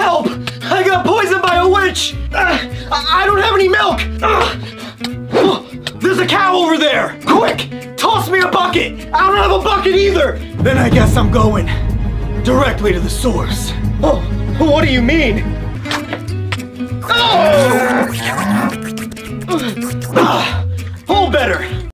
Help! I got poisoned by a witch! I don't have any milk! There's a cow over there! Quick! Toss me a bucket! I don't have a bucket either! Then I guess I'm going directly to the source. Oh, what do you mean?